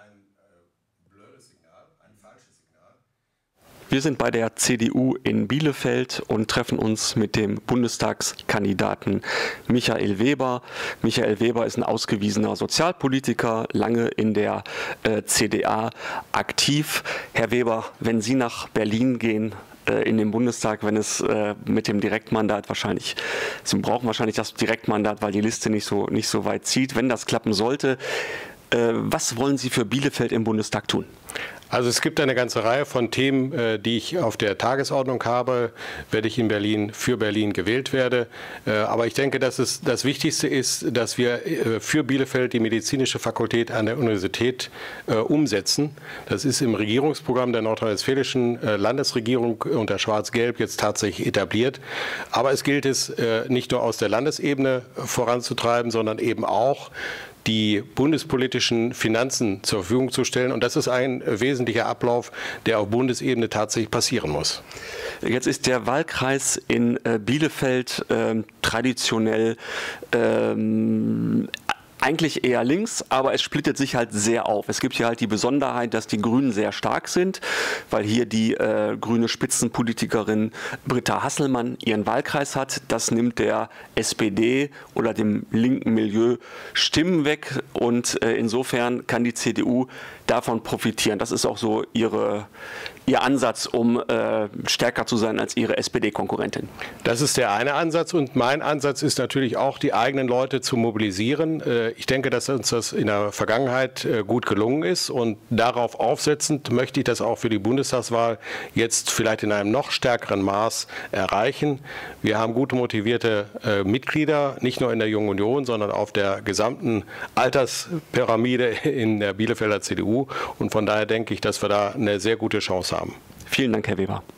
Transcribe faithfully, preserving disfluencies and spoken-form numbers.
ein äh, blödes Signal, ein falsches Signal. Wir sind bei der C D U in Bielefeld und treffen uns mit dem Bundestagskandidaten Michael Weber. Michael Weber ist ein ausgewiesener Sozialpolitiker, lange in der äh, C D A aktiv. Herr Weber, wenn Sie nach Berlin gehen, äh, in den Bundestag, wenn es äh, mit dem Direktmandat wahrscheinlich, Sie brauchen wahrscheinlich das Direktmandat, weil die Liste nicht so, nicht so weit zieht, wenn das klappen sollte, äh, was wollen Sie für Bielefeld im Bundestag tun? Also es gibt eine ganze Reihe von Themen, die ich auf der Tagesordnung habe, wenn ich in Berlin für Berlin gewählt werde. Aber ich denke, dass es das Wichtigste ist, dass wir für Bielefeld die medizinische Fakultät an der Universität umsetzen. Das ist im Regierungsprogramm der nordrhein-westfälischen Landesregierung unter Schwarz-Gelb jetzt tatsächlich etabliert. Aber es gilt es nicht nur aus der Landesebene voranzutreiben, sondern eben auch die bundespolitischen Finanzen zur Verfügung zu stellen. Und das ist ein wesentlicher Ablauf, der auf Bundesebene tatsächlich passieren muss. Jetzt ist der Wahlkreis in Bielefeld ähm, traditionell ähm, eigentlich eher links, aber es splittet sich halt sehr auf. Es gibt hier halt die Besonderheit, dass die Grünen sehr stark sind, weil hier die äh, grüne Spitzenpolitikerin Britta Hasselmann ihren Wahlkreis hat. Das nimmt der S P D oder dem linken Milieu Stimmen weg und äh, insofern kann die C D U davon profitieren. Das ist auch so ihre, ihr Ansatz, um äh, stärker zu sein als ihre S P D-Konkurrentin. Das ist der eine Ansatz und mein Ansatz ist natürlich auch, die eigenen Leute zu mobilisieren. Äh, ich denke, dass uns das in der Vergangenheit äh, gut gelungen ist und darauf aufsetzend möchte ich das auch für die Bundestagswahl jetzt vielleicht in einem noch stärkeren Maß erreichen. Wir haben gut motivierte äh, Mitglieder, nicht nur in der Jungen Union, sondern auf der gesamten Alterspyramide in der Bielefelder C D U. Und von daher denke ich, dass wir da eine sehr gute Chance haben. Vielen Dank, Herr Weber.